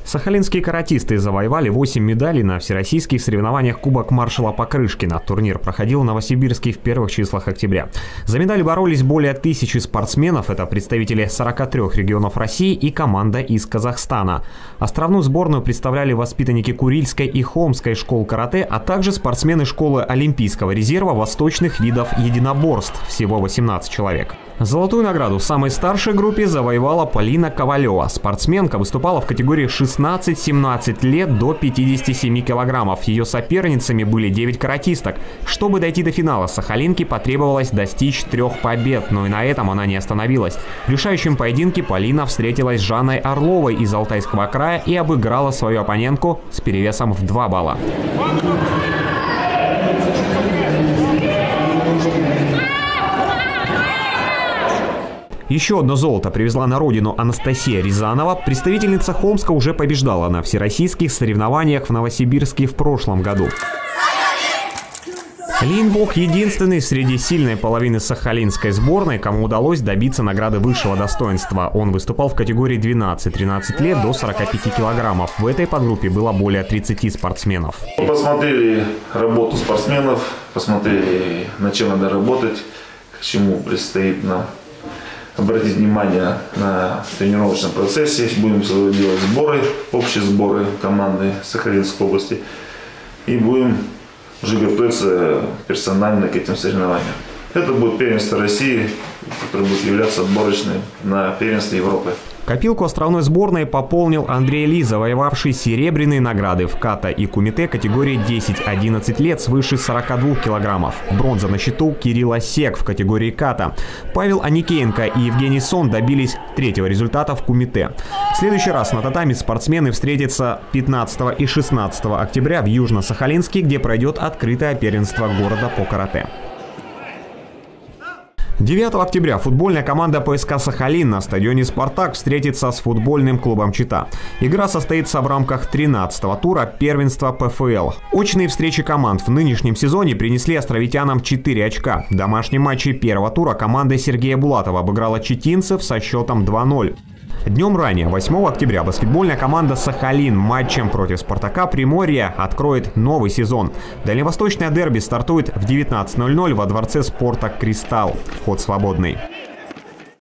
Сахалинские каратисты завоевали 8 медалей на всероссийских соревнованиях Кубок маршала Покрышкина. Турнир проходил в Новосибирске в первых числах октября. За медали боролись более 1000 спортсменов. Это представители 43 регионов России и команда из Казахстана. Островную сборную представляли воспитанники Курильской и Хомской школ карате, а также спортсмены школы Олимпийского резерва восточных видов единоборств. Всего 18 человек. Золотую награду в самой старшей группе завоевала Полина Ковалева. Спортсменка выступала в категории 16-17 лет до 57 килограммов. Ее соперницами были 9 каратисток. Чтобы дойти до финала, сахалинке потребовалось достичь 3 побед, но и на этом она не остановилась. В решающем поединке Полина встретилась с Жанной Орловой из Алтайского края и обыграла свою оппонентку с перевесом в 2 балла. Еще одно золото привезла на родину Анастасия Рязанова. Представительница Хомска уже побеждала на всероссийских соревнованиях в Новосибирске в прошлом году. Линбок единственный среди сильной половины сахалинской сборной, кому удалось добиться награды высшего достоинства. Он выступал в категории 12-13 лет до 45 килограммов. В этой подгруппе было более 30 спортсменов. Посмотрели работу спортсменов, посмотрели, над чем надо работать, к чему предстоит нам обратить внимание на тренировочном процессе. Будем делать сборы, общие сборы команды Сахалинской области. И будем уже готовиться персонально к этим соревнованиям. Это будет первенство России, которое будет являться отборочным на первенство Европы. Копилку островной сборной пополнил Андрей Ли, завоевавший серебряные награды в ката и кумите категории 10-11 лет свыше 42 килограммов. Бронза на счету Кирилл Осек в категории ката. Павел Аникеенко и Евгений Сон добились 3-го результата в кумите. В следующий раз на татами спортсмены встретятся 15 и 16 октября в Южно-Сахалинске, где пройдет открытое первенство города по карате. 9 октября футбольная команда ПСК «Сахалин» на стадионе «Спартак» встретится с футбольным клубом «Чита». Игра состоится в рамках 13-го тура первенства ПФЛ. Очные встречи команд в нынешнем сезоне принесли островитянам 4 очка. В домашнем матче первого тура команда Сергея Булатова обыграла читинцев со счетом 2-0. Днем ранее, 8 октября, баскетбольная команда «Сахалин» матчем против «Спартака» Приморья откроет новый сезон. Дальневосточное дерби стартует в 19:00 во дворце спорта «Кристалл». Вход свободный.